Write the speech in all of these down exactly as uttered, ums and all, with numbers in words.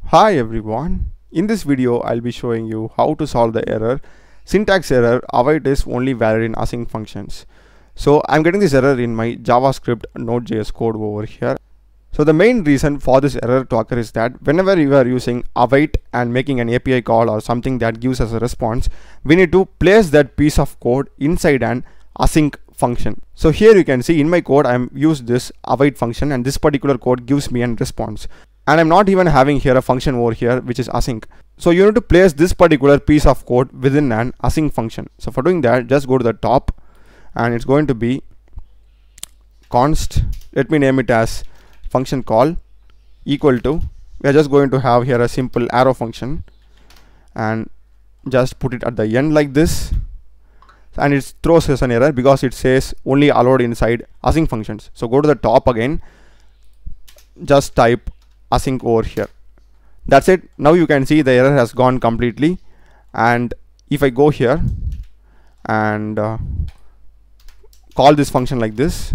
Hi everyone, in this video I'll be showing you how to solve the error syntax error await is only valid in async functions. So I'm getting this error in my JavaScript Node.js code over here. So the main reason for this error to occur is that whenever you are using await and making an A P I call or something that gives us a response, we need to place that piece of code inside an async function. So here you can see in my code I'm used this await function, and this particular code gives me a response. And I'm not even having here a function over here which is async. So you need to place this particular piece of code within an async function. So for doing that, just go to the top and it's going to be const, let me name it as function call equal to, we are just going to have here a simple arrow function and just put it at the end like this, and it throws us an error because it says only allowed inside async functions. So go to the top again, just type async over here. That's it. Now you can see the error has gone completely. And if I go here and uh, call this function like this,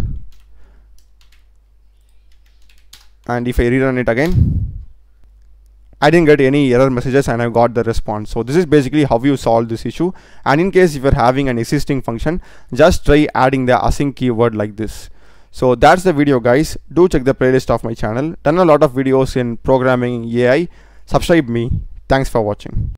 and if I rerun it again, I didn't get any error messages and I got the response. So this is basically how you solve this issue. And in case if you're having an existing function, just try adding the async keyword like this. So that's the video, guys. Do check the playlist of my channel. Done a lot of videos in programming, A I. Subscribe me. Thanks for watching.